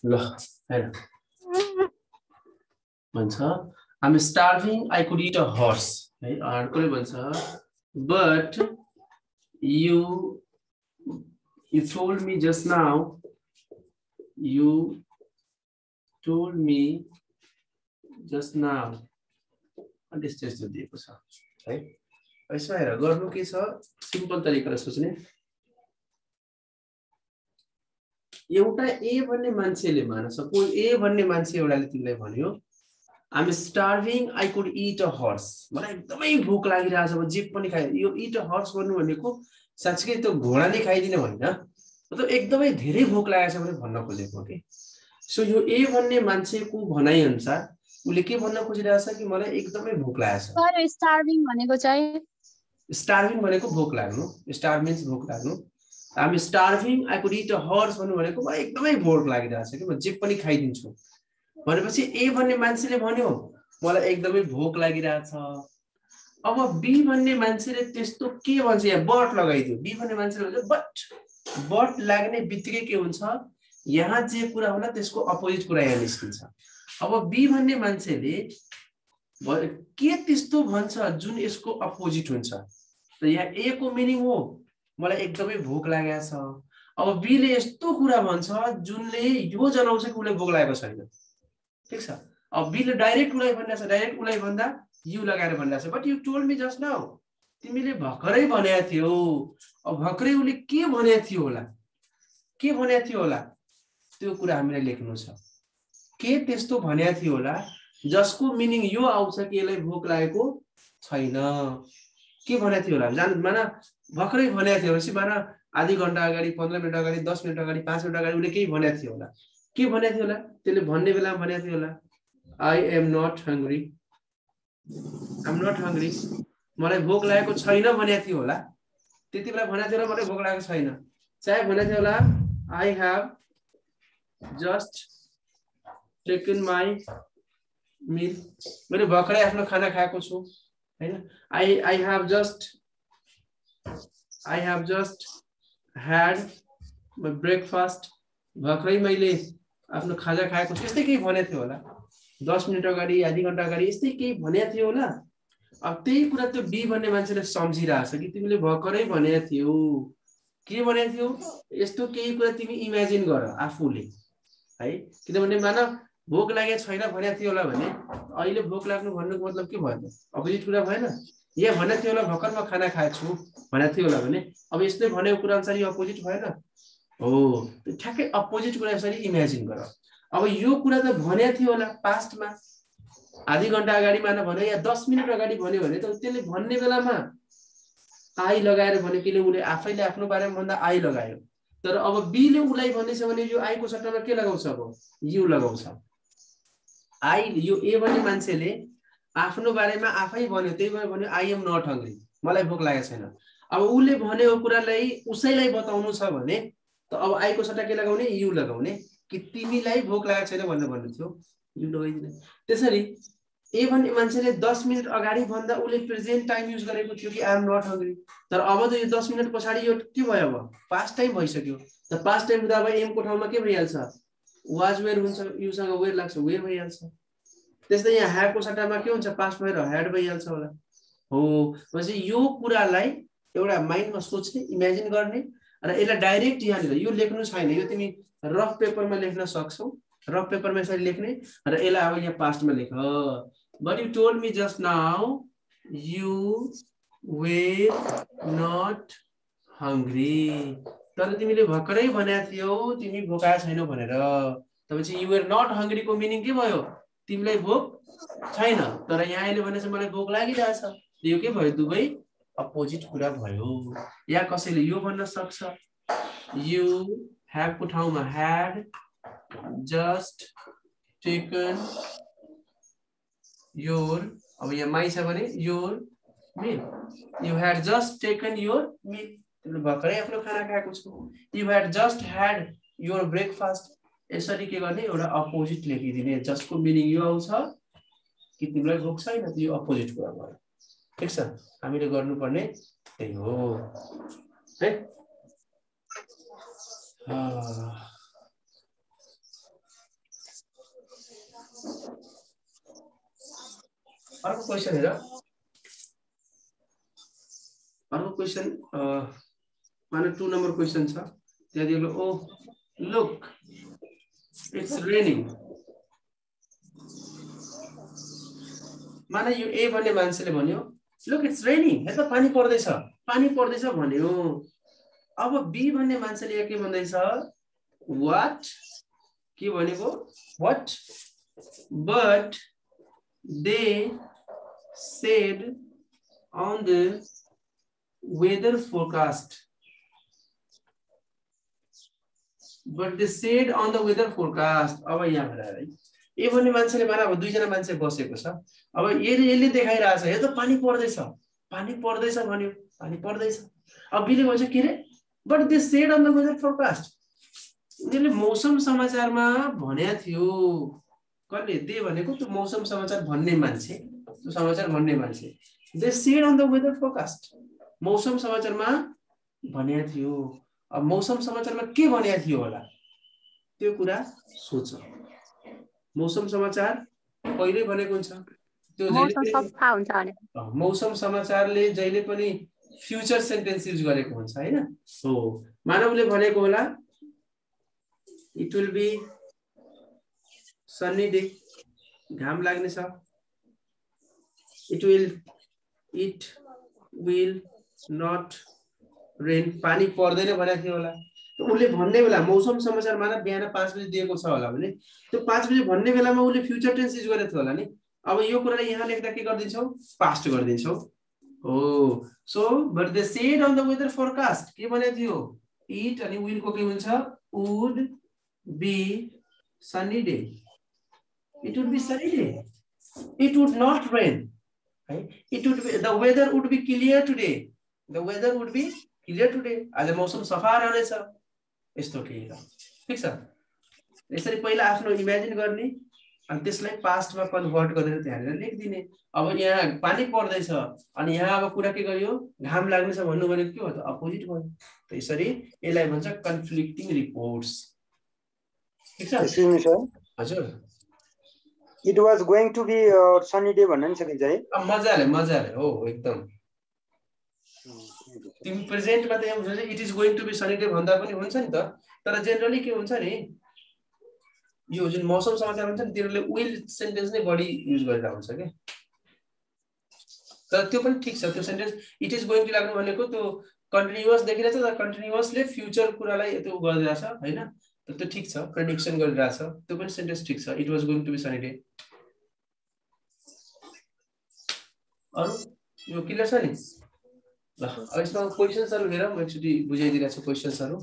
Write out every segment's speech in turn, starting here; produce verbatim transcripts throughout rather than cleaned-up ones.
ल हैन भन्छ I'm starving, I could eat a horse. है अर्कोले भन्छ but you you told me just now you told me just now and this just दिएको छ है यसमा हेर गर्नु के छ सिम्पल तरिकाले सोच्ने एउटा ए भन्ने मान्छेले मान सपोज ए भन्ने मान्छे एउटाले तिमीलाई भन्यो I'm starving, I could eat a horse. मलाई एकदमै भोक लागिरहेछ म जे पनि खाए यो eat a horse भन्नु भनेको साच्चै त्यो घोडाले खाइदिने होइन मतलब एकदमै धेरै भोक लागेछ भने भन्न खोजेको के सो यो ए भन्ने मान्छेको भनाइ अनुसार उले के भन्न खोजिरहेछ कि मलाई एकदमै भोक लागेछ सर स्टार्भिङ भनेको चाहिँ स्टार्भिङ भनेको भोक लाग्नु स्टार्भ मिन्स भोक लाग्नु I'm starving, I could eat a horse भन्नु भनेको मलाई एकदमै भोक लागिरहेछ कि म जे पनि खाइदिन्छु भनेपछि ए भन्ने मान्छेले भन्यो मलाई एकदमै भोक लागिरहेछ अब बी भन्ने मान्छेले त्यस्तो के भन्छ यहाँ बट लगाइदियो बी भन्ने मान्छेले भन्छ बट बट लाग्ने बित्तिकै के हुन्छ यहाँ जे कुरा होला त्यसको अपोजिट कुरा यहाँ निस्किन्छ अब बी भन्ने मान्छेले के त्यस्तो भन्छ जुन यसको अपोजिट हुन्छ त यहाँ ए को मिनिङ हो मलाई एकदमै भोक लागेको छ अब बी ले यस्तो कुरा भन्छ जुनले यो जनाउँछ कि उले भोक लागेको छैन ठीक छ अब बी ले डाइरेक्ट उलाई भन्दैछ डाइरेक्ट उलाई भन्दा यु लगाएर भन्दैछ but you told me just now तिमीले भर्खरै भनेको थियौ अब भर्खरै उले के भनेको थियो होला के भनेको थियो होला त्यो कुरा हामीले लेख्नु छ के त्यस्तो भनेको थियो होला जसको मिनिङ यो आउँछ कि यसलाई भोक लागेको छैन के भनेको थियो होला जान माना भर्खरै भनेको थियो भनेपछि माना आधी घण्टा अगाडि पन्ध्र मिनेट अगाडि दस मिनेट अगाडि पाँच मिनेट अगाडि उले केही भनेको थियो होला के भनेको थियो होला त्यसले भन्ने बेलामा भनेको थियो होला I am not hungry I am not hungry मलाई भोक लागेको छैन भनेको थियो होला त्यति बेला भनेको थियो होला मलाई भोक लागेको छैन चाहे भनेको थियो होला I have just taken my meal मैले भर्खरै आफ्नो खाना खाएको छु हैन I I have just I have just had my breakfast भर्खरै मैले आफ्नो खाजा खाएको छु यस्तै केही भनेको थियो होला दस मिनेट अगाडि आधी घण्टा अगाडि यस्तै केही भनेको थियो होला अब त्यही कुरा त्यो बी भन्ने मान्छेले सम्झिरहेछ कि तिमीले भर्खरै भनेको थियौ के भनेको थियौ यस्तो केही कुरा तिमी इमेजिन गर आफूले है किनभने मान भोक लागेको छैन भनेको थियो होला भने अहिले भोक लाग्नु भन्नुको मतलब के भयो अपोजिट कुरा भएन यहाँ भनेको थियो होला भर्खर म खाना खाएको छु भनेको थियो होला भने अब यस्तै भनेको कुरा अनुसार यो अपोजिट भएन हो ठ्याक्कै अपोजिट कुरा यसरी इमेजिन गर अब यो कुरा त भनेको थियो होला पास्टमा आधी घण्टा अगाडि मान भन्यो या दस मिनेट अगाडि भन्यो भने त त्यसले भन्ने बेलामा आई लगाएर भन्यो किन उले आफैले आफ्नो बारेमा भन्दा आई लगायो तर अब बी ले उलाई भन्दैछ भने यो आई को सट्टामा के लगाउँछ अब यु लगाउँछ आई यो ए भन्ने मान्छेले आफ्नो बारेमा आफै भन्यो त्यही भएर भन्यो आई एम नट हंग्री मलाई भोक लागेको छैन अब उले भनेको कुरालाई उसैलाई बताउनु छ भने त अब आई को सट्टा के लगाउने यु लगाउने कि तिमीलाई भोक लागेको छैन भन्ने भन्नु थियो यु लगाइदिने त्यसरी ए भन्ने मान्छेले दस मिनेट अगाडि भन्दा उले प्रेजेन्ट टाइम युज गरेको थियो कि आई एम नट हंग्री तर अब त यो दस मिनेट पछाडी यो के भयो अब पास्ट टाइम भइसक्यो त पास्ट टाइम हुँदा अब एम को ठाउँमा के भइहाल्छ वाज वेयर हुन्छ युसँग वेयर लाग्छ वेयर भइहाल्छ त्यस्तै यहाँ ह्याड को सट्टामा के हुन्छ पास्ट भएर ह्याड भइहाल्छ होला हो भनेपछि यो कुरालाई एउटा माइन्डमा सोच्ने इमेजिन गर्ने र यसलाई डाइरेक्ट यहाँनिर यो लेख्नु छैन यो तिमी रफ पेपरमा लेख्न सक्छौ रफ पेपरमा यसरी लेख्ने र यसलाई अब यहाँ पास्टमा लेख but you told me just now you were not hungry तर तिमीले भर्खरै भनेको थियौ तिमी भोका छैनौ भनेर त्यसपछि यु वेयर नट हंग्री को मिनिङ के भयो तिमीलाई भोक छैन तर यहाँ अहिले भनेछ मलाई भोक लागिरहेछ यो के भयो दुबै अपोजिट कुरा भयो या कसैले यो भन्न सक्छ यु हैव को ठाउँमा had just taken your अब यहाँ माइ छ भने your meal you had just taken your meal तिमीले भर्खरै आफ्नो खाना खाएको छौ you had just had your breakfast यसरी के गर्ने एउटा अपोजिट लेखिदिने जसको मिनिङ यो आउँछ कि तिमीलाई भोक छैन यो अपोजिट कुरा भयो ठीक छ हामीले गर्नुपर्ने त्यही हो है अर्को क्वेसन हेर अर्को क्वेसन माने टू नंबर क्वेसन छ त्यहाँ दिएको ओ लुक इट्स रेनिङ माने यो ए भन्ने मान्छेले भन्यो लुक इट्स रेनिङ हेर त पानी पर्दैछ पानी पर्दैछ भन्यो अब बी भन्ने मान्छेले यहाँ के भन्दैछ व्हाट के भनेको what but they said on the weather forecast but they said on the weather forecast अब यहाँ हेर है ए भन्ने मान्छेले माने अब दुई जना मान्छे बसेको छ अब यसले यसले देखाइरहेछ यो त पानी पर्दैछ पानी पर्दैछ भन्यो पानी पर्दैछ अब बीले भन्छ के रे but they said on the weather forecast उनीहरुले मौसम समाचारमा भनेको थियो कसले दे भनेको त्यो मौसम समाचार भन्ने मान्छे त्यो समाचार भन्ने मान्छे they said on the weather forecast मौसम समाचारमा भनेको थियो अब मौसम समाचारमा के भनेको थियो होला त्यो कुरा सोच मौसम समाचार कहिले भनेको हुन्छ त्यो मौसम सफा हुन्छ भने मौसम समाचारले जहिले पनि फ्युचर सेन्टेन्स युज गरेको हुन्छ हैन हो मानवले भनेको होला it will be sunny day घाम लाग्ने छ it will it will not rain पानी पर्दैन भनेको थियो होला त उले भन्ने बेला मौसम समाचार माने बिहान पाँच बजे दिएको छ होला भने त्यो पाँच बजे भन्ने बेलामा उले फ्युचर टेन्स युज गरेको थियो होला नि अब यो कुरालाई यहाँ लेख्दा के गर्दिन्छौ पास्ट गर्दिन्छौ हो so but they said on the weather forecast के भनेको थियो इट अनि विल को के हुन्छ would be sunny day it would be sunny day it would not rain right it would be the weather would be clear today the weather would be clear today आज मौसम सफा रहनेछ यस्तो के हो ठीक छ यसरी पहिला आफ्नो इमेजिन गर्ने अनि त्यसलाई पास्टमा कन्भर्ट गरेर त्यहाँनेर लेखिदिने अब यहाँ पानी पर्दैछ अनि यहाँ अब कुरा के गरियो घाम लाग्ने छ भन्नु भनेको के हो त अपोजिट भयो त यसरी यसलाई भन्छ कन्फ्लिक्टिङ रिपोर्ट्स ठीक छ हजुर It was going to be uh, sunny day भन्नु सकिन्छ है मजाले मजाले हो एकदम तिमी प्रेजेन्टमा त यहाँ it is going to be sunny day भन्दा पनि हुन्छ नि त तर जनरली के हुन्छ नि यो जुन मौसम समाचार हुन्छ नि तिनीहरूले विल सेन्टेन्स नै बढी युज गरेर हुन्छ के तर त्यो पनि ठीक छ त्यो sentence it is going to लाग्नु भनेको त्यो कन्टिन्युअस देखिरहेछ तर कन्टिन्युअसले फ्युचर कुरालाई त्यो गरिरहेछ हैन त्यो ठीक छ प्रेडिक्सन गरिरहेछ त्यो पनि सेन्टेन्स ठीक छ it was going to be sunny day अरु यो क्लियर छ नि ल अब यसमा क्वेशन्सहरु हेरौँ म एकचोटी बुझाइदिरहेछु क्वेशन्सहरु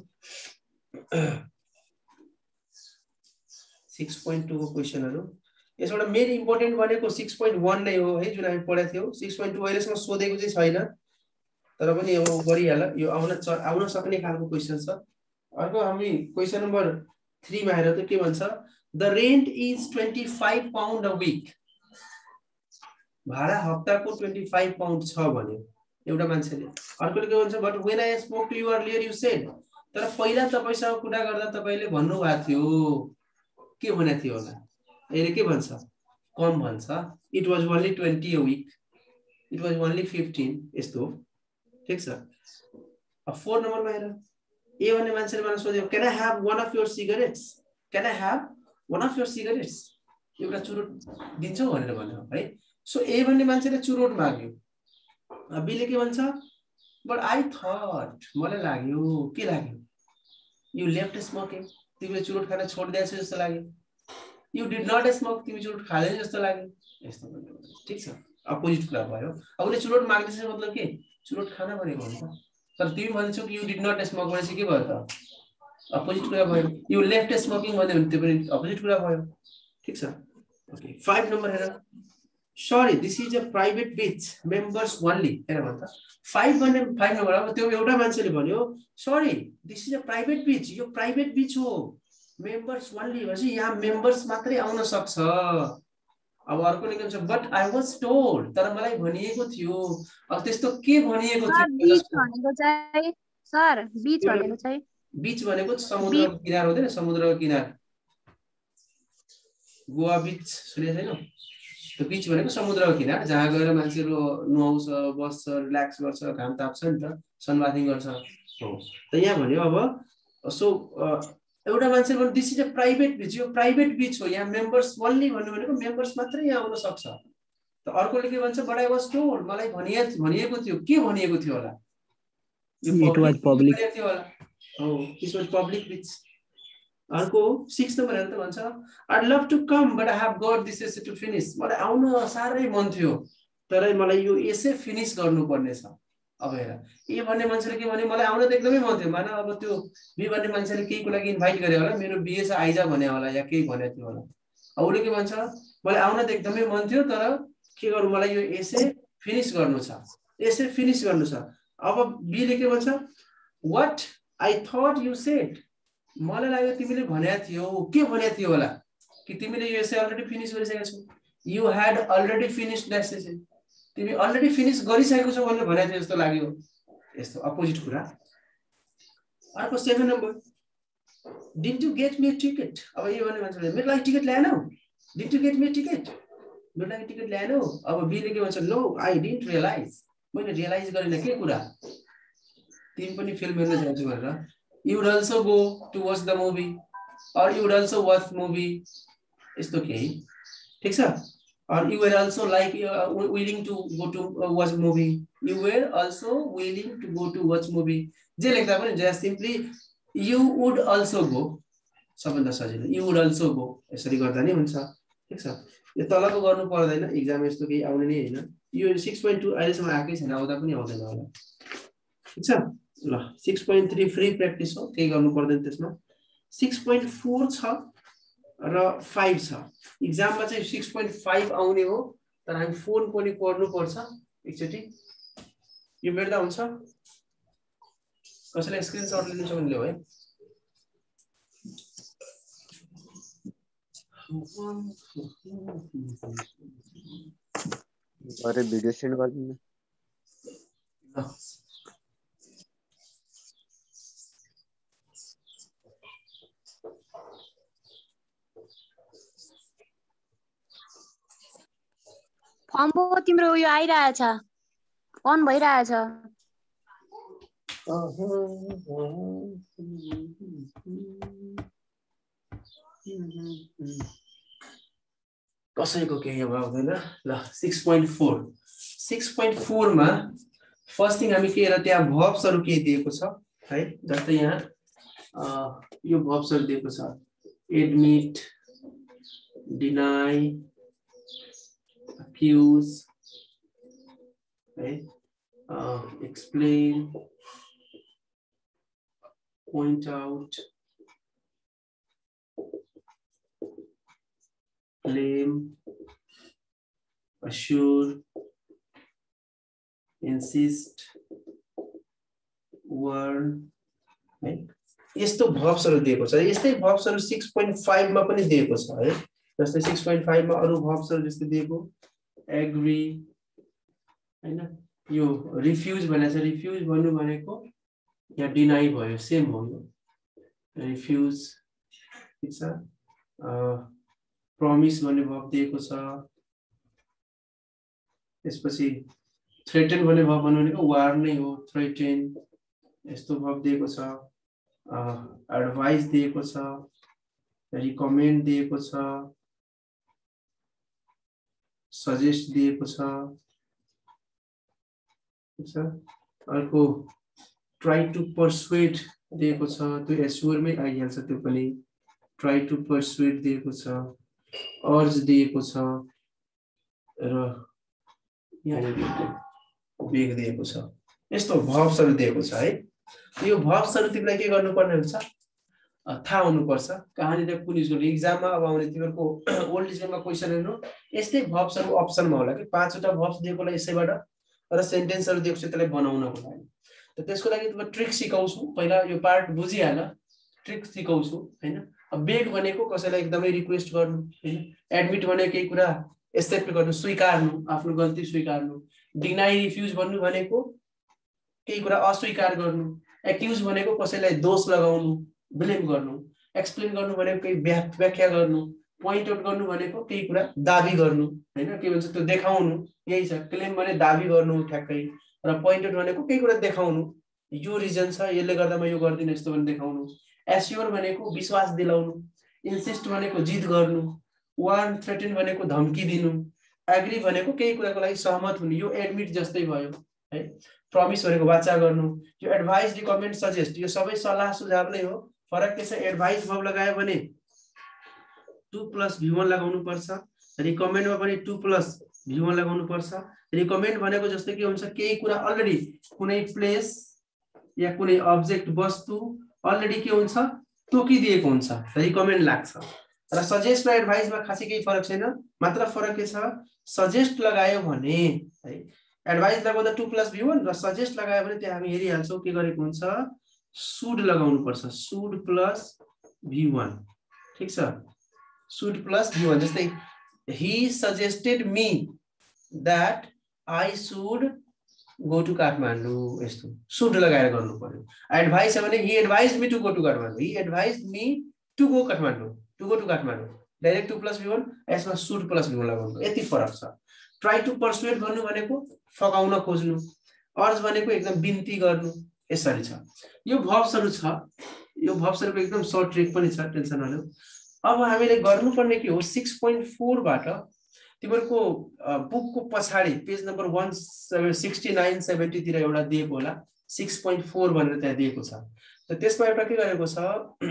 सिक्स पोइन्ट टू को क्वेशनहरु यसबाट मेन इम्पोर्टेन्ट भनेको सिक्स पोइन्ट वन नै हो है जुन हामी पढेको थियौ सिक्स पोइन्ट टू अहिलेसम्म सोधेको चाहिँ छैन तर पनि अब गरिहाल यो आउन आउन सक्ने खालको क्वेशन छ अर्को हामी क्वेशन नम्बर थ्री मा हेरौँ त के भन्छ the rent is twenty five pound a week भाडा हप्ताको ट्वेन्टी फाइभ पाउन्ड छ भन्यो एउटा मान्छेले अर्कोले के भन्छ but when I spoke to you earlier you said तर पहिला तपाईसँग कुरा गर्दा तपाईले भन्नु भएको थियो के भनेको थियो होला अहिले के भन्छ कम भन्छ it was only twenty a week it was only fifteen यस्तो ठीक छ अब फोर नम्बरमा हेर ए भन्ने मान्छेले मलाई सोध्यो can I have one of your cigarettes can I have one of your cigarettes एउटा चुरोट दिन्छौ भनेर भन्यो है सो ए भन्ने मान्छेले चुरोट माग्यो बीले के भन्छ बट आई थट मलाई लाग्यो के लाग्यो यु लेफ्ट स्मोकिङ तिमीले चुरोट खान छोड्दिएछौ जस्तो लाग्यो यु डिड नट स्मोक तिमी चुरोट खाँदैन जस्तो लाग्यो यस्तो ठीक छ अपोजिट कुरा भयो अब उसले चुरोट माग्दैछ मतलब के चुरोट खान भनेको हो नि त तर तिमी भन्छौ कि यु डिड नट स्मोक भनेपछि के भयो त अपोजिट कुरा भयो यु लेफ्ट स्मोकिङ भन्यो भने त्यो पनि अपोजिट कुरा भयो ठीक छ ओके फाइभ नम्बर हेर Sorry, this is a private beach. Members only. हेर भन्छ फाइभ भन्ने फाइभ नम्बर अब त्यो एउटा मान्छेले भन्यो sorry this is a private beach यो प्राइभेट बीच हो मेम्बर्स ओन्ली भनेपछि यहाँ मेम्बर्स मात्रै आउन सक्छ अब अर्कोले के भन्छ बट आई वाज टोल्ड तर मलाई भनिएको थियो अब त्यस्तो के भनिएको थियो बीच भनेको चाहिँ सर बीच भनेको चाहिँ बीच भनेको समुद्रको किनार हुँदैन समुद्रको किनार गोवा बीच सुनेको छैन त्यो बीच भनेको समुद्रको किनार जहाँ गएर मान्छेहरू नुहाउँछ बस्छ रिल्याक्स गर्छ घाम ताप्छ नि त सनबाथिङ गर्छ हो त यहाँ भन्यो अब सो एउटा मान्छे भन्नु this is a private beach यो प्राइभेट बीच हो यहाँ मेम्बर्स ओन्ली भन्नु भनेको मेम्बर्स मात्रै यहाँ आउन सक्छ त अर्कोले के भन्छ बट आई वाज टोल्ड मलाई भनिए भनिएको थियो के भनिएको थियो होला यो पब्लिक थियो होला हो दिस वाज पब्लिक बीच अर्को सिक्स नम्बर हेर्दा भन्छ I love to come but I have got this essay to finish मलाई आउन साह्रै मन थियो तर मलाई यो एसे फिनिश गर्नुपर्ने छ अब हेर ए भन्ने मान्छेले के भने मलाई आउन त एकदमै मन थियो माने अब त्यो बी भन्ने मान्छेले केहीको लागि इन्भाइट गरे होला मेरो बीएस आइजा भने होला या केही भने थियो होला अउले के भन्छ मलाई आउन त एकदमै मन थियो तर के गरौँ मलाई यो एसे फिनिश गर्नु छ एसे फिनिश गर्नु छ अब बी ले के भन्छ what I thought you said मलाई लाग्यो तिमीले भनेको थियौ के भनेको थियो होला कि तिमीले यो एसे अलरेडी फिनिश गरिसकेको छौ you had already finished that essay तिमी अलरेडी फिनिश गरिसकेको छौ भनेर भनेको थियो जस्तो लाग्यो यस्तो अपोजिट कुरा अर्को seven number did you get me ticket अब यो भन्ने मान्छेले मेरो लागि टिकट ल्याएनौ did you get me ticket मेरो लागि टिकट ल्याएनौ अब बी ले के भन्छ नो आई डिडन्ट रियलाइज मैले रियलाइज गरिन के कुरा तिमी पनि फिल्म हेर्न जान्छौ भनेर you would also go to watch the movie or you would also watch movie यस्तो के ठीक छ or you were also like uh, willing to go to uh, watch movie you were also willing to go to watch movie जे लेख्दा पनि just simply you would also go सबभन्दा सजिलो you would also go यसरी गर्दा नि हुन्छ ठीक छ यो तलको गर्नु पर्दैन एक्जाम यस्तो केही आउने नै हैन यो सिक्स पोइन्ट टू अहिलेसम्म आकै छैन आउँदा पनि आउँदैन होला ठीक छ ल six point three free practice हो केही गर्नु पर्दैन त्यसमा सिक्स पोइन्ट फोर छ र फाइभ छ एक्जाममा चाहिँ सिक्स पोइन्ट फाइभ आउने हो तर हामी फोर पनि पढ्नु पर्छ एकचोटि यो मेट्दा हुन्छ कसैले स्क्रिनशट लिनु छ भने लिऊ है अरे भिडियो सेन्ड गर्दिनु फर्म पो तिम्रो उयो आइरहेछ अन भइरहेछ कसैको केही अब आउँदैन ल six point four six point four मा फर्स्ट थिङ हामी के हेर त्यहाँ भर्ब्सहरु के दिएको छ है जस्तै यहाँ यो भर्ब्सहरु दिएको छ admit deny accuse right uh, explain point out claim assure insist warn right यस्तो भर्ब्सहरु दिएको छ यस्तै भर्ब्सहरु सिक्स पोइन्ट फाइभ मा पनि दिएको छ है जस्तै सिक्स पोइन्ट फाइभ मा अरु भर्ब्सहरु जस्तै दिएको एग्री हैन यो रिफ्युज भनेको छ रिफ्युज भन्नु भनेको या डिनाई भयो सेम हो यो रिफ्युज ठीक छ प्रमिस भन्ने भर्ब दिएको छ त्यसपछि थ्रेटन भन्ने भर्ब भन्नु भनेको वार नै हो थ्रेटन यस्तो भर्ब दिएको छ एडभाइस दिएको छ रिकमेन्ड दिएको छ सजेस्ट दिएको छ ठीक छ अर्को ट्राई टु पर्सुएड दिएको छ त्यो एस्योरमै आइहाल्छ त्यो पनि ट्राई टु पर्सुएड दिएको छ अर्ज दिएको छ र यहाँ बेग दिएको छ यस्तो भर्ब्सहरु दिएको छ है यो भर्ब्सहरु तिमीलाई के गर्नुपर्ने हुन्छ थाहा हुनुपर्छ कहाँनिर कुन स्कुल एक्जाममा अब आउने तिमीहरुको ओल्ड स्कुलमा क्वेशन हेर्नु यस्तै भर्ब्सहरु अप्सनमा होला कि पाँचवटा भर्ब्स दिएको होला यसैबाट र सेन्टेन्सहरु दिएको छ त्यसलाई बनाउनको लागि त त्यसको लागि म ट्रिक सिकाउँछु पहिला यो पार्ट बुझिहाल ट्रिक सिकाउँछु हैन अब बेग भनेको कसैलाई एकदमै रिक्वेस्ट गर्नु हैन एडमिट भनेको केही कुरा एक्सेप्ट गर्नु स्वीकार्नु आफ्नो गल्ती स्वीकार्नु डिनाई रिफ्युज भन्नु भनेको केही कुरा अस्वीकार गर्नु एक्युज भनेको कसैलाई दोष लगाउनु ब्लेम गर्नु एक्सप्लेन गर्नु भनेको केही व्याख्या गर्नु पोइन्ट आउट गर्नु भनेको केही कुरा दाबी गर्नु हैन के भन्छ त्यो देखाउनु यही छ क्लेम भने दाबी गर्नु ठ्याक्कै र पोइन्ट आउट भनेको केही कुरा देखाउनु यो रिजन छ यसले गर्दा म यो गर्दिन यस्तो भने देखाउनु एस्योर भनेको विश्वास दिलाउनु इन्सिस्ट भनेको जिद गर्नु वार्न थ्रेटन भनेको धम्की दिनु एग्री भनेको केही कुराको लागि सहमत हुनु यो एडमिट जस्तै भयो है प्रमिस भनेको वाचा गर्नु यो एडभाइस रिकमेन्ड सजेस्ट यो सबै सल्लाह सुझाव नै हो फरक के छ एडभाइस भब लगायो भने टू प्लस भी वन लगाउनु पर्छ रिकमेन्डमा पनि टू प्लस भी वन लगाउनु पर्छ रिकमेन्ड भनेको जस्तै के हुन्छ केही कुरा अलरेडी कुनै प्लेस या कुनै अब्जेक्ट वस्तु अलरेडी के हुन्छ तोकिदिएको हुन्छ रिकमेन्ड लाग्छ र सजेस्ट र एडभाइसमा खासै केही फरक छैन मात्र फरक के छ सजेस्ट लगायो भने है एडभाइस लगाउँदा टू प्लस भी वन र सजेस्ट लगायो भने त्यहाँ हामी हेरिहाल्छौँ के गरेको हुन्छ शुड लगाउनु पर्छ शुड प्लस भी वन ठीक छ शुड प्लस भी वन जस्तै he suggested me that I should go to Kathmandu यस्तो should लगाएर गर्नु पर्यो एडभाइस छ भने he advised me to go to Kathmandu he advised me to go Kathmandu to go to Kathmandu direct to plus V one यसमा should plus V वन लगाउनु यति फरक छ ट्राई टु पर्सुएट गर्नु भनेको फकाउन खोज्नु अर्ज भनेको एकदम बिन्ती गर्नु यसरी छ यो भर्ब्सहरु छ यो भर्ब्सहरुको एकदम सर्ट ट्रिक पनि छ टेन्सन नलिऊ अब हामीले गर्नुपर्ने के हो सिक्स पोइन्ट फोर बाट तिम्रो बुकको पछाडी page number one sixty nine seventy तिर एउटा दिएको होला सिक्स पोइन्ट फोर भनेर त्यहाँ दिएको छ त त्यसमा एउटा के गरेको छ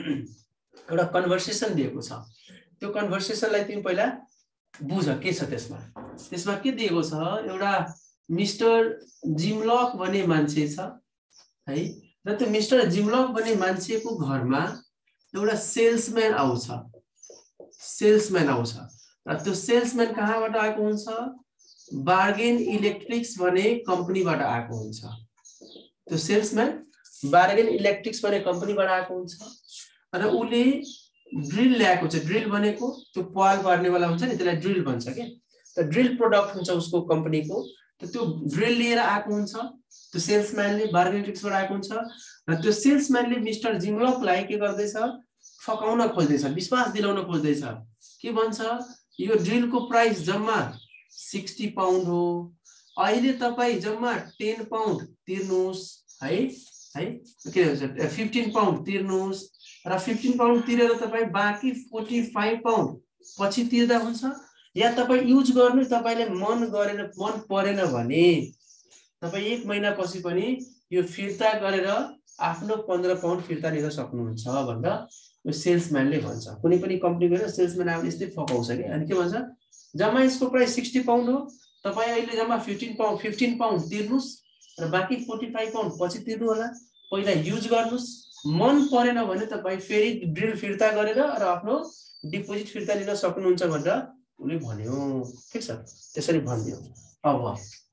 एउटा कन्भर्सेसन दिएको छ त्यो कन्भर्सेसनलाई तिमी पहिला बुझ के छ त्यसमा त्यसमा के दिएको छ एउटा मिस्टर जिमलक भन्ने मान्छे छ है र त्यो मिस्टर जिमलक भन्ने मान्छेको घरमा एउटा सेल्सम्यान आउँछ सेल्सम्यान आउँछ र त्यो सेल्सम्यान कहाँबाट आएको हुन्छ बार्गेन इलेक्ट्रिक्स भन्ने कम्पनीबाट आएको हुन्छ त्यो सेल्सम्यान बार्गेन इलेक्ट्रिक्स भन्ने कम्पनीबाट आएको हुन्छ र उले ड्रिल ल्याएको छ ड्रिल भनेको त्यो पाल पार्नेवाला हुन्छ नि त्यसलाई ड्रिल भन्छ के त ड्रिल प्रोडक्ट हुन्छ उसको कम्पनीको त त्यो ड्रिल लिएर आएको हुन्छ त्यो सेल्सम्यानले बार्गेन इलेक्ट्रिक्सबाट आएको हुन्छ र त्यो सेल्सम्यानले मिस्टर जिमलकलाई के गर्दैछ फकाउन खोज्दैछ विश्वास दिलाउन खोज्दैछ के भन्छ यो ड्रिलको प्राइस जम्मा सिक्सटी पाउन्ड हो अहिले तपाई जम्मा टेन पाउन्ड तिर्नुस् है है के भन्छ फिफ्टीन पाउन्ड तिर्नुस् र फिफ्टीन पाउन्ड तिरेर तपाई बाँकी फोर्टी फाइभ पाउन्ड पछि तिर्दा हुन्छ या तपाई युज गर्नु तपाईले मन गरेन मन परेन भने तपाई एक महिना पछि पनि यो फिर्ता गरेर आफ्नो पन्ध्र पाउन्ड फिर्ता लिन सक्नुहुन्छ भनेर यो सेल्सम्यानले भन्छ कुनै पनि कम्पनी गएर सेल्सम्यान आउने यस्तै फकाउँछ के अनि के भन्छ जम्मा यसको प्राइस सिक्सटी पाउन्ड हो तपाई अहिले जम्मा फिफ्टीन पाउन्ड फिफ्टीन पाउन्ड तिर्नुस् र बाँकी फोर्टी फाइभ पाउन्ड पछि तिर्नु होला पहिला युज गर्नुस् मन परेन भने तपाई फेरि ड्रिल फिर्ता गरेर र आफ्नो डिपोजिट फिर्ता लिन सक्नुहुन्छ भनेर उले भन्यो ठीक छ त्यसरी भन्दियो अब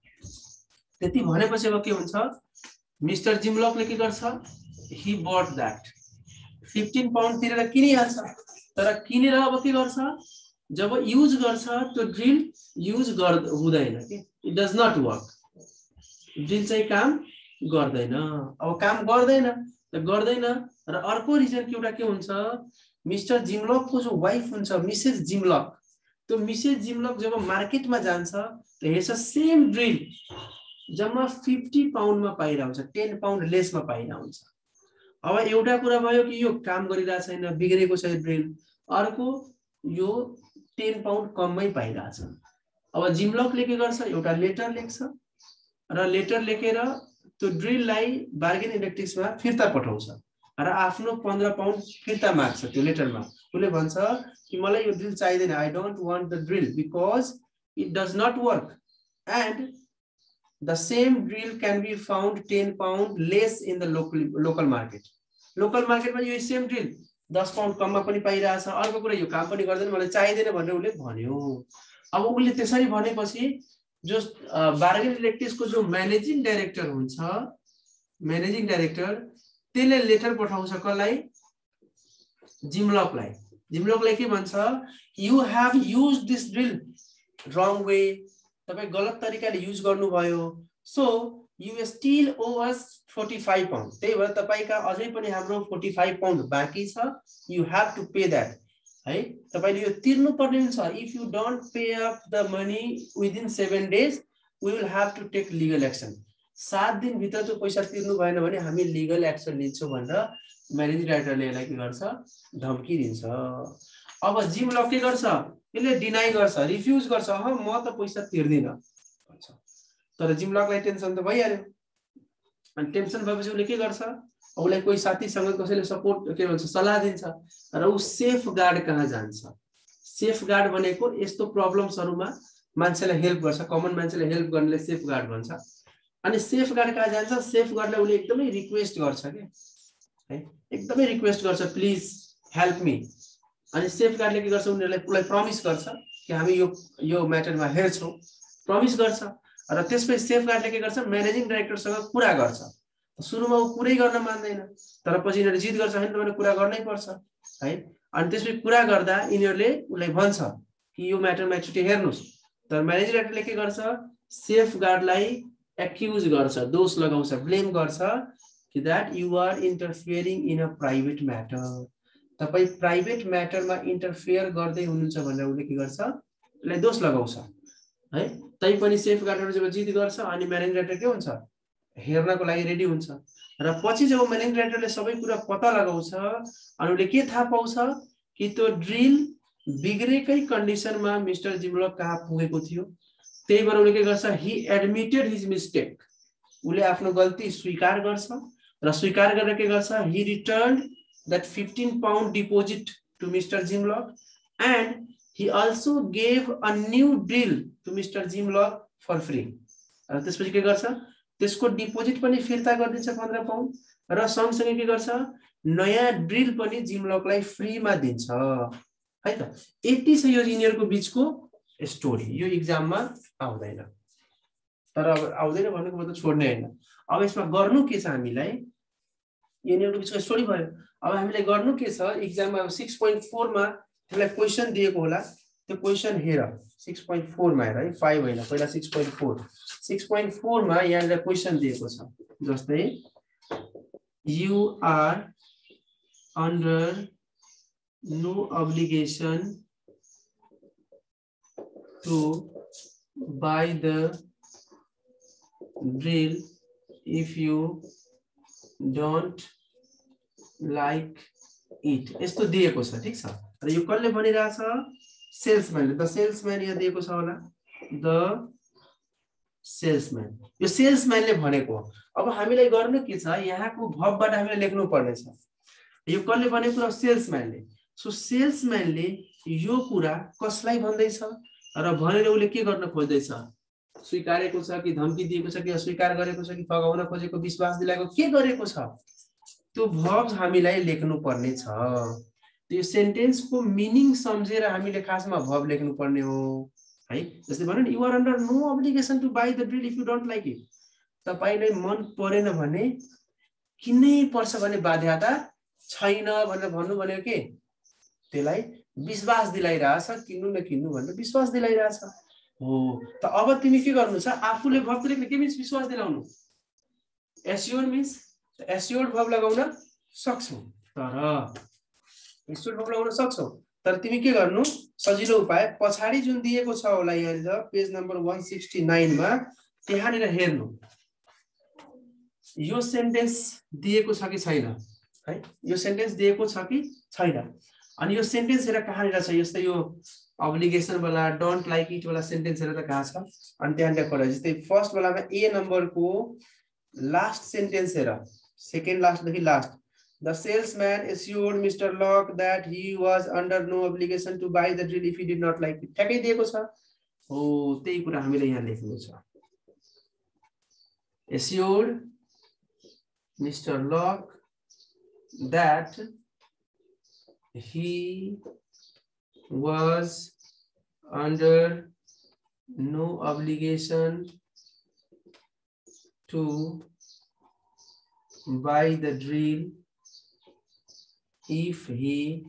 त्यति भनेपछि अब के हुन्छ मिस्टर जिमलकले के गर्छ he bought that fifteen pound तिरेर किनिहाल्छ तर किनेर अब के गर्छ जब युज गर्छ त्यो ड्रिल युज गर्द हुँदैन के it does not work drill चाहिँ काम गर्दैन अब काम गर्दैन त गर्दैन र अर्को रिजन के एउटा के हुन्छ मिस्टर जिमलकको जो वाइफ हुन्छ मिसेस जिमलक त्यो मिसेस जिमलक जब मार्केटमा जान्छ त हेर्छ सेम ड्रिल जम्मा फिफ्टी पाउन्डमा पाइरा हुन्छ टेन पाउन्ड लेसमा पाइरा हुन्छ अब एउटा कुरा भयो कि यो काम गरिरा छैन बिग्रेको छ ड्रिल अर्को यो टेन पाउन्ड कममै पाइराछ अब जिमलकले के गर्छ एउटा लेटर लेख्छ र लेटर लेखेर त्यो ड्रिललाई बार्गेन इलेक्ट्रिक्समा फिर्ता पठाउँछ र आफ्नो पन्ध्र पाउन्ड फिर्ता माग्छ त्यो लेटरमा उले भन्छ कि मलाई यो ड्रिल चाहिदैन I don't want the drill because it does not work and the same drill can be found ten pound less in the local local market local market मा यो सेम ड्रिल दस पाउन्ड कममा पनि पाइराछ अर्को कुरा यो काम पनि गर्दैन मलाई चाहिदैन भनेर उले भन्यो अब उले त्यसरी भनेपछि जो बार्गेन इलेक्ट्रिक्सको जो म्यानेजिङ डाइरेक्टर हुन्छ म्यानेजिङ डाइरेक्टर त्यसले लेटर पठाउँछ कसलाई जिमलकलाई जिमलकलाई के भन्छ you have used this drill wrong way तपाई गलत तरिकाले युज गर्नु भयो so you still owe us forty five pound त्यही भएर तपाईका अझै पनि हाम्रो फोर्टी फाइभ पाउन्ड बाँकी छ you have to pay that है तपाईले यो तिर्नु पर्ने हुन्छ if you don't pay up the money within seven days we will have to take legal action सात दिन भित्र त्यो पैसा तिर्नु भएन भने हामी लीगल एक्सन लिन्छौं भनेर म्यानेजिङ डाइरेक्टरले यसलाई के गर्छ धम्की दिन्छ अब जिम लक के गर्छ यसले डिनाइ गर्छ रिफ्युज गर्छ ह म त पैसा तिर्दिन भन्छ तर जिम लकलाई टेन्सन त भइहाल्यो अनि टेन्सन भएपछि उसले के गर्छ उसलाई कोही साथीसँग कसैले सपोर्ट के भन्छ सल्लाह दिन्छ र उ सेफ गार्ड कहाँ जान्छ सेफ गार्ड भनेको यस्तो प्रब्लम्सहरुमा मान्छेलाई हेल्प गर्छ कमन मान्छेले हेल्प गर्नेले सेफ गार्ड भन्छ अनि सेफ गार्ड कहाँ जान्छ सेफ गार्डलाई उसले एकदमै रिक्वेस्ट गर्छ के है एकदमै रिक्वेस्ट गर्छ प्लिज हेल्प मी अनि सेफ गार्डले के गर्छ उनीहरुलाई पुरै प्रमिस गर्छ कि हामी यो यो म्याटरमा हेर्छौं प्रमिस गर्छ र त्यसपछि सेफ गार्डले के गर्छ म्यानेजिङ डाइरेक्टरसँग कुरा गर्छ सुरुमा उ कुरै गर्न मान्दैन तर पछि यिनीहरुले जित गर्छ हैन तपाईले कुरा गर्नै पर्छ है अनि त्यसपछि कुरा गर्दा यिनीहरुले उलाई भन्छ कि यो म्याटरमा एकचोटी हेर्नुस् तर म्यानेजिङ डाइरेक्टरले के गर्छ सेफ गार्डलाई एक्युज गर्छ दोष लगाउँछ ब्लेम गर्छ कि that you are interfering in a private matter तपाई प्राइभेट म्याटरमा इन्टरफियर गर्दै हुनुहुन्छ भनेर उले के गर्छ यसलाई दोष लगाउँछ है तै पनि सेफ गार्डले जब जित गर्छ अनि म्यानेजिङ डाइरेक्टर के हुन्छ हेर्नको लागि रेडी हुन्छ र पछि जब म्यानेजिङ डाइरेक्टरले सबै कुरा पत्ता लगाउँछ अनि उले के थाहा पाउँछ कि त्यो ड्रिल बिग्रेकै कन्डिसनमा मिस्टर जिमलक कहाँ पुगेको थियो त्यही भएर उले के गर्छ ही एडमिटेड हिज मिस्टेक उले आफ्नो गल्ती स्वीकार गर्छ र स्वीकार गरेर के गर्छ he returned that fifteen pound deposit to mister Jim Lock and he also gave a new drill to Mister Jimlock for free. र त्यसपछि के गर्छ त्यसको डिपोजिट पनि फिर्ता गरिदिन्छ पन्ध्र पाउन्ड र सँगसँगै के गर्छ नयाँ ड्रिल पनि जिमलकलाई फ्रीमा दिन्छ है त यति छ यो इन्जिनियरको बीचको स्टोरी यो एक्जाममा आउँदैन तर अब आउँदैन भन्नुको मतलब छोड्ने हैन अब यसमा गर्नु के छ हामीलाई इन्जिनियरको बीचको स्टोरी भयो अब हामीले गर्नु के छ एक्जाममा सिक्स पोइन्ट फोर मा त्यसलाई क्वेशन दिएको होला त्यो क्वेशन हेर सिक्स पोइन्ट फोर मा हेर है फाइभ हैन पहिला six point four six point four मा यहाँ क्वेशन दिएको छ जस्तै you are under no obligation to buy the drill if you don't like it यस्तो दिएको छ ठीक छ र यो कसले भनिरहेछ सेल्सम्यानले द सेल्सम्यान यहाँ दिएको छ होला द सेल्सम्यान यो सेल्सम्यानले भनेको अब हामीलाई गर्नु के छ यहाँको भबबाट हामीले लेख्नु पर्ने छ यो कसले भनेको सेल्सम्यानले सो सेल्सम्यानले यो कुरा कसलाई भन्दैछ र भनेर उले के गर्न खोज्दैछ स्वीकारेको छ कि धम्की दिएको छ कि अस्वीकार गरेको छ कि फगाउन खोजेको विश्वास दिलाएको के गरेको छ त्यो भब हामीलाई लेख्नु पर्ने छ त्यो सेन्टेन्स को मिनिङ सम्झेर हामीले खासमा भब लेख्नु पर्ने हो है जस्तै भन्नु नि you are under no obligation to buy the drill if you don't like it तपाईलाई मन परेन भने किन्नै पर्छ भन्ने बाध्यता छैन भनेर भन्नु भनेको के त्यसलाई विश्वास दिलाइराछ किन्नु न किन्नु भनेर विश्वास दिलाइराछ हो त अब तिमी के गर्नु छ आफुले भब लेख्ने के मिन्स विश्वास दिलाउनु एस्योर्ड मिन्स एस्योर्ड भब लगाउन सक्छौ तर एस्योर्ड भब लगाउन सक्छौ तर तिमी के गर्नु सजिलो उपाय पछाडी जुन दिएको छ होला यहाँ पेज नम्बर one sixty-nine मा त्यहाँनिर हेर्नु यो सेन्टेन्स दिएको छ कि छैन है यो सेन्टेन्स दिएको छ कि छैन अनि यो सेन्टेन्स हेर कहाँनिर छ यस्तै यो अब्लिगेसन वाला डोन्ट लाइक इट वाला सेन्टेन्स हेर त कहाँ छ अनि त्यहाँनिर पढ्यो जस्तै फर्स्ट वालामा ए नम्बरको लास्ट सेन्टेन्स हेर सेकेन्ड लास्ट देखि last The salesman assured Mister Locke that he was under no obligation to buy the drill if he did not like it. ठ्याक्कै दिएको छ हो त्यही कुरा हामीले यहाँ लेख्नु छ assured Mister Locke that he was under no obligation to buy the drill if he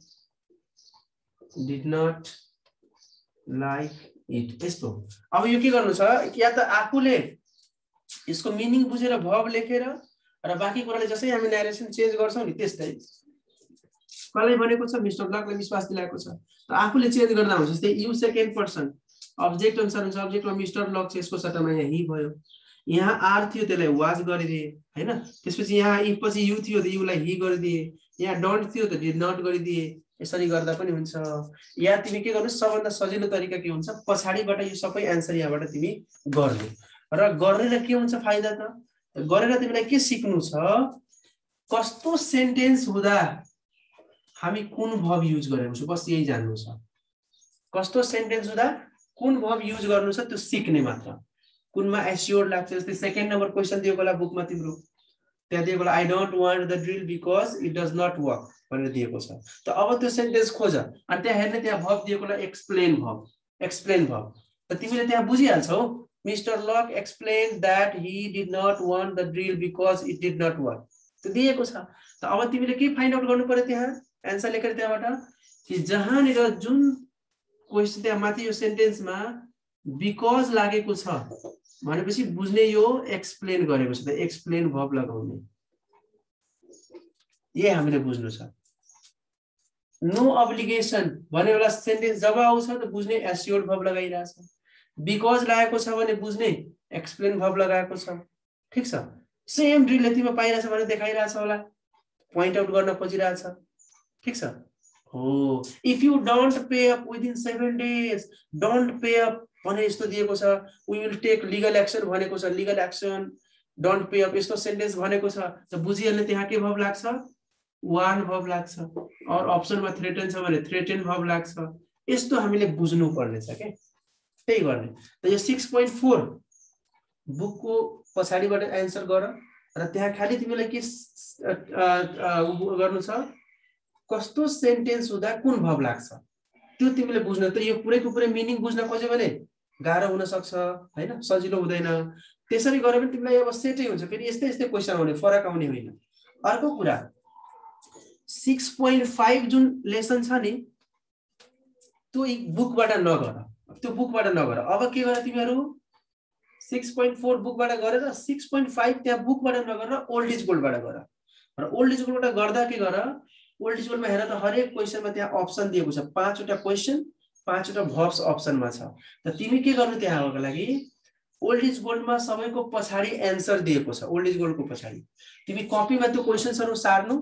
did not like it यस्तो अब यो के गर्नु छ या त आफुले यसको मिनिङ बुझेर भब लेखेर र बाँकी कुराले जसै हामी नरेसन चेन्ज गर्छौं नि त्यस्तै कसले भनेको छ मिस्टर ब्लकले विश्वास दिलाएको छ त आफूले चेन्ज गर्दा हुन्छ जस्तै यु सेकेन्ड पर्सन अब्जेक्ट अनुसार हुन्छ अब्जेक्टमा मिस्टर ब्लक छ यसको सट्टामा यहाँ हि भयो यहाँ आर थियो त्यसलाई वाज गरिदिए हैन त्यसपछि यहाँ इफ पछि यु थियो त युलाई हि गरिदिए यहाँ डोन्ट थियो त डिड नट गरिदिए यसरी गर्दा पनि हुन्छ या तिमी के गर्नु सबभन्दा सजिलो तरिका के हुन्छ पछाडीबाट यो सबै आन्सर यहाँबाट तिमी गर्ने र गरेर के हुन्छ फाइदा त गरेर तिमीलाई के सिक्नु छ कस्तो सेन्टेन्स हुँदा हामी कुन भर्ब युज गरेको छु बस यही जान्नु छ कस्तो सेन्टेन्स हुँदा कुन भर्ब युज गर्नु छ त्यो सिक्ने मात्र कुनमा एस्योर्ड लाग्छ जस्तै सेकेन्ड नम्बर क्वेशन दिएको होला बुकमा तिम्रो त्यहाँ दिएको होला I don't want the drill because it does not work भनेर दिएको छ त अब त्यो सेन्टेन्स खोज अनि त्यहाँ हेर्ने त्यहाँ भर्ब दिएको होला एक्सप्लेन भर्ब एक्सप्लेन भर्ब त तिमीले त्यहाँ बुझिहाल्छौ mister Lock explain that he did not want the drill because it did not work त्यो दिएको छ त अब तिमीले के फाइन्ड आउट गर्नु पर्यो त्यहाँ आन्सर लेखेर त्यहाँबाट कि जहाँनिर जुन क्वेशन त्यहाँ माथि यो सेन्टेन्समा बिकज लागेको छ भनेपछि बुझ्ने यो एक्सप्लेन गरेको छ त एक्सप्लेन भर्ब लगाउने यही हामीले बुझ्नु छ नो अब्लिगेसन भन्ने बेला सेन्टेन्स जब आउँछ त बुझ्ने एस्योर्ड भर्ब लगाइरहेछ बिकज लागेको छ भने बुझ्ने एक्सप्लेन भर्ब लगाएको छ ठीक छ सेम ड्रिल यतिमा पाइरहेछ भने देखाइरहेछ होला पोइन्ट आउट गर्न खोजिरहेछ ठीक छ हो if you don't pay up within seven days don't pay up भने यस्तो दिएको छ we will take legal action भनेको छ legal action don't pay up यस्तो सेन्टेन्स भनेको छ त बुझिहाल्ने त्यहाँ के भर्ब लाग्छ वान भर्ब लाग्छ और अप्सनमा थ्रेटन छ भने थ्रेटन भर्ब लाग्छ यस्तो हामीले बुझ्नु पर्ने छ के त्यही गर्ने त यो सिक्स पोइन्ट फोर बुकको पछाडीबाट आन्सर गर र त्यहाँ खाली तिमीलाई के गर्नु छ कस्तो सेन्टेन्स हुँदा कुन भर्ब लाग्छ त्यो तिमीले बुझ्न त यो पुरैको पुरै मिनिङ बुझ्न खोज्यो भने गाह्रो हुन सक्छ हैन सजिलो हुँदैन त्यसरी गरे पनि तिमीलाई अब सेटै हुन्छ फेरि यस्तै यस्तै क्वेशन आउने फरक आउने होइन अर्को कुरा सिक्स पोइन्ट फाइभ जुन लेसन छ नि त्यो बुकबाट नगर त्यो बुकबाट नगर अब के गर तिमीहरू सिक्स पोइन्ट फोर बुकबाट गरेर सिक्स पोइन्ट फाइभ त्यहाँ बुकबाट नगरेर ओल्ड इज गोल्डबाट गर र ओल्ड इज गोल्डबाट गर्दा के गर ओल्ड इज गोल्डमा हेर त हरेक क्वेशनमा त्यहाँ अप्सन दिएको छ पाँचवटा क्वेशन पाँचवटा भर्ब्स अप्सनमा छ त तिमी के गर्नु त्यहाँ आउनको लागि ओल्ड इज गोल्डमा सबैको पछाडी एन्सर दिएको छ ओल्ड इज गोल्डको पछाडी तिमी कपीमा त्यो क्वेशन्सहरु सार्नु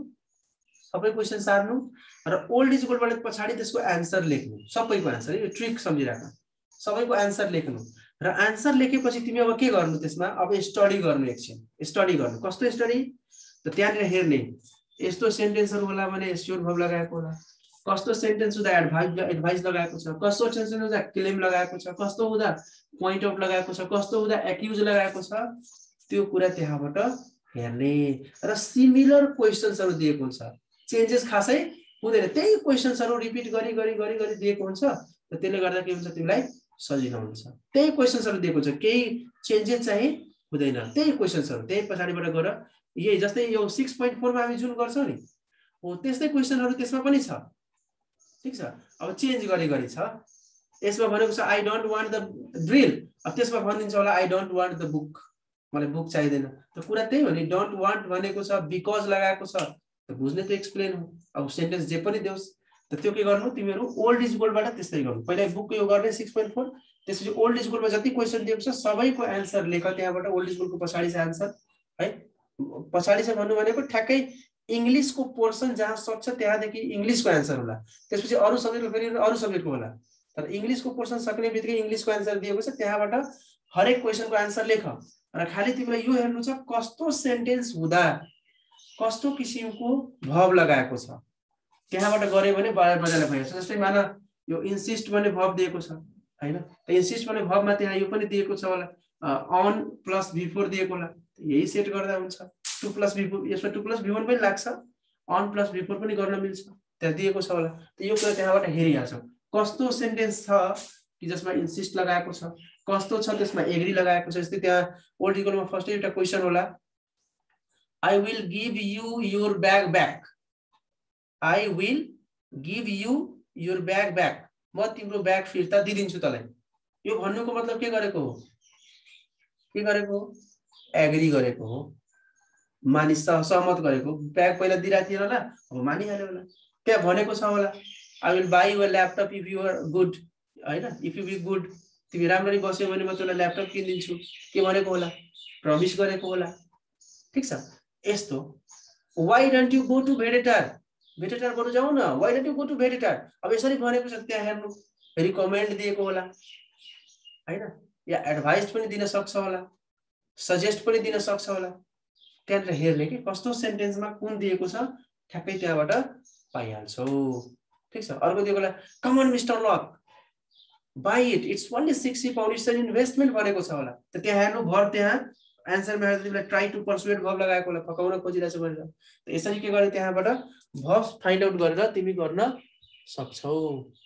सबै क्वेशन सार्नु र ओल्ड इज गोल्डबाट पछाडी त्यसको एन्सर लेख्नु सबैको एन्सर यो ट्रिक सम्झिराख सबैको एन्सर लेख्नु र एन्सर लेखेपछि तिमी अब के गर्नु त्यसमा अब स्टडी गर्नु एकछिन स्टडी गर्नु कस्तो स्टडी त त्यहाँनिर हेर्ने यस्तो सेन्टेन्सहरु होला भने एस्योर भर्ब लगाएको होला कस्तो सेन्टेन्स हुँदा एडभाइस एडभाइस लगाएको छ कस्तो सेन्टेन्स हुँदा क्लेम लगाएको छ कस्तो हुँदा पोइन्ट आउट लगाएको छ कस्तो हुँदा एक्युज लगाएको छ त्यो कुरा त्यहाँबाट हेर्ने र सिमिलर क्वेशन्सहरु दिएको हुन्छ चेन्जेस खासै हुँदैन त्यही क्वेशन्सहरु रिपिट गरी गरी गरी गरी दिएको हुन्छ र त्यसले गर्दा के हुन्छ तिमीलाई सजिलो हुन्छ त्यही क्वेशन्सहरु दिएको हुन्छ केही चेन्जेस चाहिँ हुँदैन त्यही क्वेशन्सहरु त्यही पछाडीबाट गएर यही जस्तै यो सिक्स पोइन्ट फोर मा हामी जुन गर्छौं नि हो त्यस्तै क्वेशनहरु त्यसमा पनि छ ठीक छ अब चेन्ज गरी गरी छ यसमा भनेको छ I don't want the drill अब त्यसमा भनिन्छ होला I don't want the book मलाई बुक चाहिदैन त कुरा त्यही हो नि डोन्ट वान्ट भनेको छ बिकज लगाएको छ त बुझ्ने त एक्सप्लेन हो अब सेन्टेन्स जे पनि देउस् त त्यो के गर्नु तिमीहरु ओल्ड इज गोल्डबाट त्यसरी गर्नु पहिला बुकको यो गर्ने सिक्स पोइन्ट फोर त्यसपछि ओल्ड इज गोल्डमा जति क्वेशन दिएको छ सबैको आन्सर लेख त्यहाँबाट ओल्ड इज गोल्डको पछाडी चाहिँ आन्सर है पछाडी चाहिँ भन्नु भनेको ठ्याक्कै इंग्लिशको पोर्सन जहाँ सक्छ त्यहाँदेखि इंग्लिशको आन्सर होला त्यसपछि अरु सब्जेक्टको फेरि अरु सब्जेक्टको होला तर इंग्लिशको पोर्सन सक्ने बित्तिकै इंग्लिशको आन्सर दिएको छ त्यहाँबाट हरेक क्वेशनको आन्सर लेख र खाली तिमीलाई यो हेर्नु छ कस्तो सेन्टेन्स हुँदा कस्तो किसिमको भर्ब लगाएको छ त्यहाँबाट गरे भने मजाले भइहाल्छ जस्तै मान यो इन्सिस्ट भन्ने भर्ब दिएको छ हैन त इन्सिस्ट भन्ने भर्बमा त्यहाँ यो पनि दिएको छ होला अन प्लस बिफोर दिएको होला यही सेट गर्दा हुन्छ टू प्लस बिफोर यसमा टू प्लस बिफोर पनि लाग्छ अन प्लस बिफोर पनि गर्न मिल्छ त्यहाँ दिएको छ होला त यो कुरा त्यहाँबाट हेरिहाल्छौ कस्तो सेन्टेन्स छ कि जसमा इन्सिस्ट लगाएको छ कस्तो छ त्यसमा एग्री लगाएको छ जस्तै त्यहाँ ओल्ड इक्वलमा फर्स्ट एउटा क्वेशन होला I will give you your bag back. I will give you your bag back. म तिम्रो ब्याग फिर्ता दिदिन्छु तलाई यो भन्नुको मतलब के गरेको हो के गरेको एग्री गरेको हो मानिस सहमत गरेको ब्याग पहिला दिरा थिएन होला अब मानिहाल्यो होला त्यहाँ भनेको छ होला I will buy you laptop if you are good हैन इफ यु बी गुड तिमी राम्ररी बस्यौ भने म तँलाई ल्यापटप किनिदिन्छु के भनेको होला प्रमिस गरेको होला ठीक छ यस्तो why don't you go to Bhedetar Bhedetar बरु जाऊ न why don't you go to Bhedetar अब यसरी भनेको छ त्यहाँ हेर्नु रिकमेन्ड दिएको होला हैन या एडभाइस पनि दिन सक्छ होला सजेस्ट पनि दिन सक्छ होला त्यहाँ हेर्ने के कस्तो सेन्टेन्समा कुन दिएको छ ठ्याक्कै त्यहाँबाट पाइहाल्छौ ठीक छ अर्को दिएको होला come on mister Lock buy it it's only sixty pound it's an investment भनेको छ होला त त्यहाँ हेर्नु भर त्यहाँ एन्सरमा हेर्दा तिमीलाई ट्राई टु पर्सुएट भर्ब लगाएको होला फकाउन खोजिरहेछ भनेर त यसरी के गर्ने त्यहाँबाट भर्ब फाइन्ड आउट गरेर तिमी गर्न सक्छौ